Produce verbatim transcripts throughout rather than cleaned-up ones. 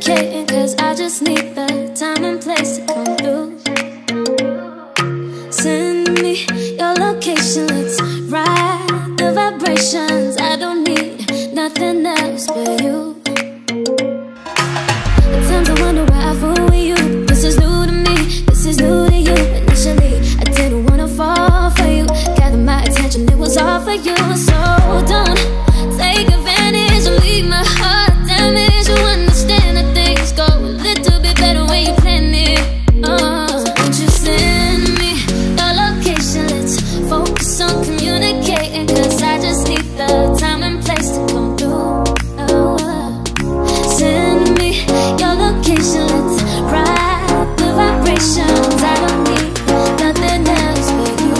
communicating, cause I just need the time and place to come through. Send me your location, let's ride the vibrations. I don't need nothing else but you. At times I wonder why I fool with you. This is new to me, this is new to you. Initially, I didn't wanna fall for you. Gathered my attention, it was all for you. So don't take advantage or leave my heart damaged. You understand that things go a little bit better when you plan it. Oh, so won't you send me your location? Let's focus on communicating, cause I just need the time and place to come through. Oh, send me your location, let's ride the vibrations. I don't need nothing else but you.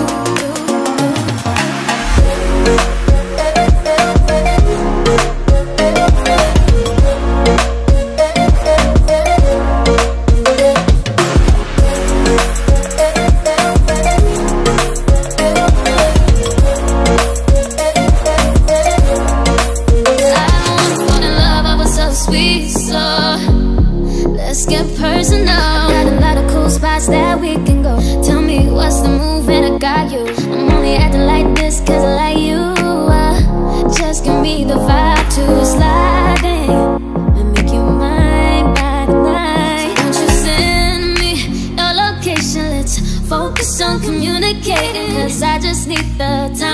Let's get personal. Got a lot of cool spots that we can go. Tell me what's the move and I got you. I'm only acting like this cause I like you. uh, Just give me the vibe to slide in and make you mine by the night. So won't you send me your location? Let's focus on communicating, cause I just need the time